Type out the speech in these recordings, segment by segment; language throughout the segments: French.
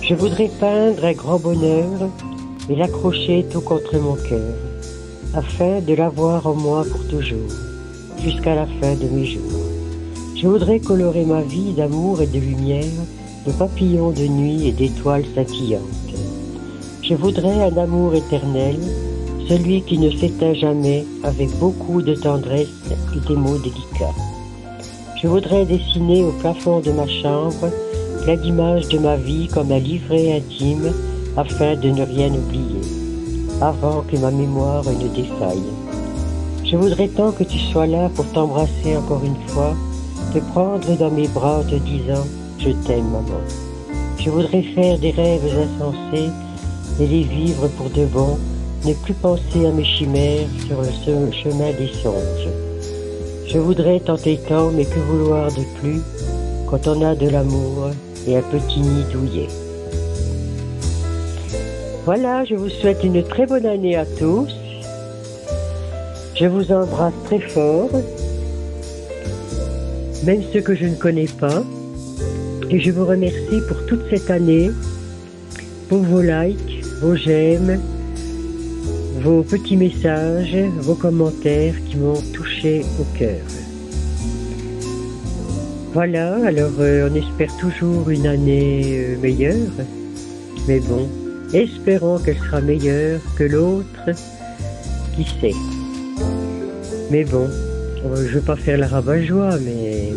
Je voudrais peindre un grand bonheur et l'accrocher tout contre mon cœur, afin de l'avoir en moi pour toujours, jusqu'à la fin de mes jours. Je voudrais colorer ma vie d'amour et de lumière, de papillons de nuit et d'étoiles scintillantes. Je voudrais un amour éternel, celui qui ne s'éteint jamais, avec beaucoup de tendresse et des mots délicats. Je voudrais dessiner au plafond de ma chambre plein d'images de ma vie comme un livret intime, afin de ne rien oublier, avant que ma mémoire ne défaille. Je voudrais tant que tu sois là pour t'embrasser encore une fois, te prendre dans mes bras en te disant « Je t'aime, maman ». Je voudrais faire des rêves insensés et les vivre pour de bon, ne plus penser à mes chimères sur le chemin des songes. Je voudrais tenter tant, mais que vouloir de plus, quand on a de l'amour et un petit nid douillet. Voilà, je vous souhaite une très bonne année à tous. Je vous embrasse très fort, même ceux que je ne connais pas. Et je vous remercie pour toute cette année, pour vos likes, vos j'aime, vos petits messages, vos commentaires qui m'ont touché au cœur. Voilà, alors on espère toujours une année meilleure, mais bon, espérons qu'elle sera meilleure que l'autre, qui sait. Mais bon, je ne veux pas faire la rabat-joie, mais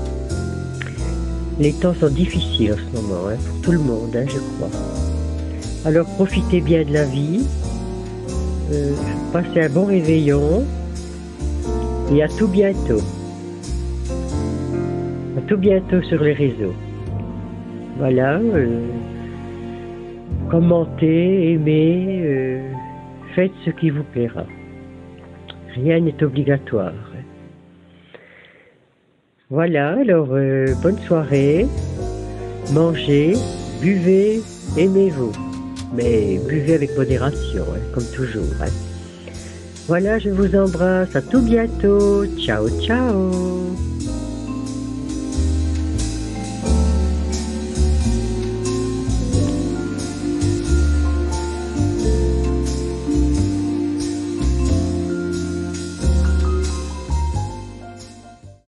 les temps sont difficiles en ce moment, pour tout le monde, je crois. Alors profitez bien de la vie, passez un bon réveillon, et à tout bientôt. À tout bientôt sur les réseaux. Voilà, commentez, aimez, faites ce qui vous plaira. Rien n'est obligatoire. Voilà, alors bonne soirée, mangez, buvez, aimez-vous. Mais buvez avec modération, comme toujours. Voilà, je vous embrasse, à tout bientôt. Ciao, ciao.